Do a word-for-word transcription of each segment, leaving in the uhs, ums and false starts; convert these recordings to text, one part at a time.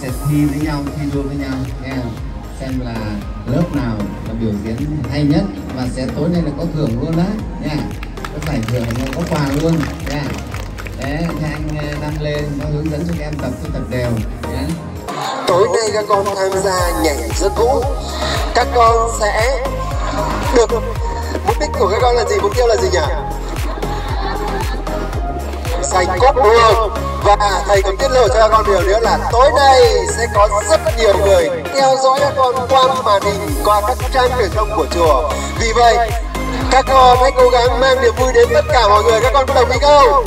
sẽ thi với nhau, thi đua với nhau nghe không? Xem là lớp nào là biểu diễn hay nhất và sẽ tối nay là có thưởng luôn đấy nha, có giải thưởng, có quà luôn nha. Đấy, thì anh Đăng lên nó hướng dẫn cho các em tập cho tập đều nhé. Tối nay các con tham gia nhảy rất vũ, các con sẽ được, mục đích của các con là gì, mục tiêu là gì nhỉ? Giành cúp đúng không? Và thầy còn tiết lộ cho các con điều nữa là tối nay sẽ có rất nhiều người theo dõi các con qua màn hình, qua các trang truyền thông của chùa. Vì vậy các con hãy cố gắng mang niềm vui đến tất cả mọi người. Các con có đồng ý không?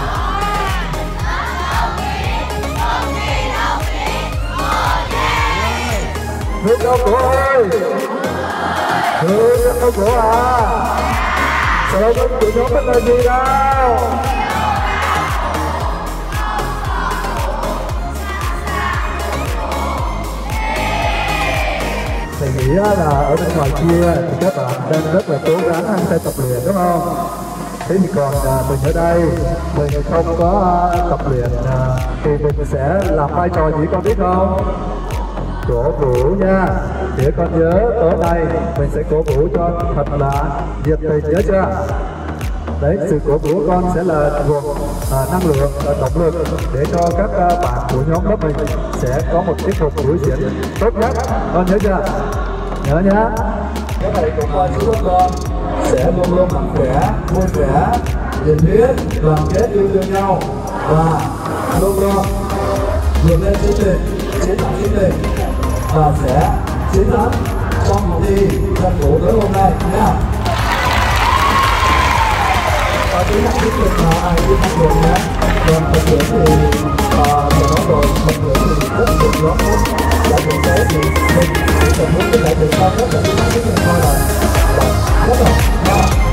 Hướng đâu cổ ơi, hướng đâu cổ à, sao không tụi nhóm biết là gì đâu. Thầy nghĩ là ở bên ngoài kia thì các bạn đang rất là cố gắng hăng say tập luyện đúng không? Thế thì còn mình ở đây, mình không có tập luyện thì mình sẽ làm vai trò gì con biết không? Cổ vũ nha, để con nhớ tối nay mình sẽ cổ vũ cho thật là nhiệt tình, nhớ chưa? Đấy, sự cổ vũ của con sẽ là nguồn à, năng lượng, à, động lực để cho các à, bạn của nhóm lớp mình sẽ có một tiết mục biểu diễn tốt nhất, con nhớ chưa? Nhớ nhá. Các thầy cũng qua chú của con sẽ luôn luôn mạnh khỏe, vui vẻ, nhiệt huyết, đoàn kết, yêu thương nhau và luôn luôn vượt lên chính mình, chiến thắng chính mình và sẽ chiến thắng trong cuộc thi tranh cử tối hôm nay nhé. Và chiến thắng chính mình là ai chiến thắng rồi nhé. Còn phần thưởng thì thầy nói rồi, phần thưởng thì rất nhiều nhóm hết. Giải thưởng thế thì mình chỉ cần muốn cái giải thưởng cao nhất là chiến thắng chính mình thôi là rất là